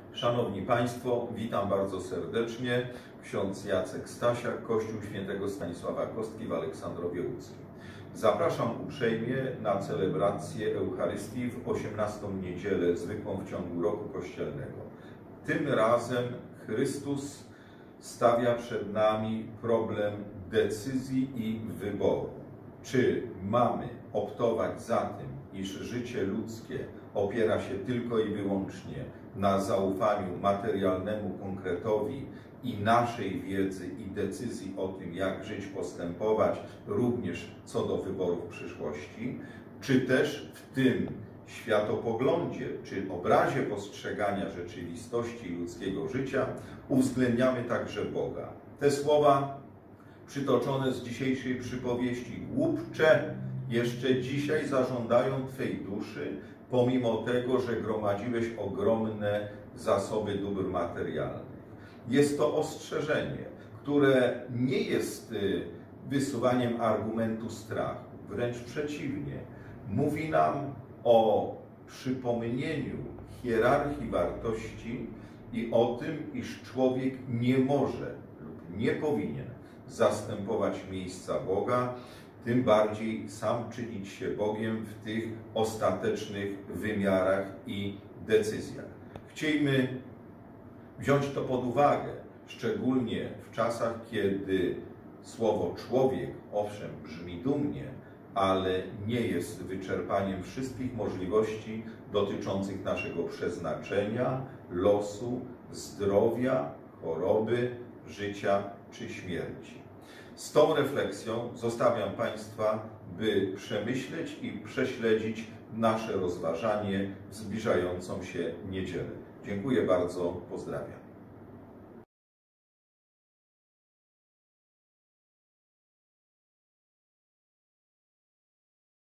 Szanowni Państwo, witam bardzo serdecznie. Ksiądz Jacek Stasiak, Kościół Świętego Stanisława Kostki w Aleksandrowie Łódzkim. Zapraszam uprzejmie na celebrację Eucharystii w 18. niedzielę zwykłą w ciągu roku kościelnego. Tym razem Chrystus stawia przed nami problem decyzji i wyboru. Czy mamy optować za tym, iż życie ludzkie opiera się tylko i wyłącznie na zaufaniu materialnemu konkretowi i naszej wiedzy i decyzji o tym, jak żyć, postępować, również co do wyborów przyszłości, czy też w tym światopoglądzie, czy obrazie postrzegania rzeczywistości ludzkiego życia uwzględniamy także Boga. Te słowa przytoczone z dzisiejszej przypowieści: głupcze, jeszcze dzisiaj zażądają Twej duszy, pomimo tego, że gromadziłeś ogromne zasoby dóbr materialnych. Jest to ostrzeżenie, które nie jest wysuwaniem argumentu strachu, wręcz przeciwnie. Mówi nam o przypomnieniu hierarchii wartości i o tym, iż człowiek nie może lub nie powinien zastępować miejsca Boga, tym bardziej sam czynić się Bogiem w tych ostatecznych wymiarach i decyzjach. Chciejmy wziąć to pod uwagę, szczególnie w czasach, kiedy słowo człowiek owszem brzmi dumnie, ale nie jest wyczerpaniem wszystkich możliwości dotyczących naszego przeznaczenia, losu, zdrowia, choroby, życia czy śmierci. Z tą refleksją zostawiam Państwa, by przemyśleć i prześledzić nasze rozważanie w zbliżającą się niedzielę. Dziękuję bardzo, pozdrawiam.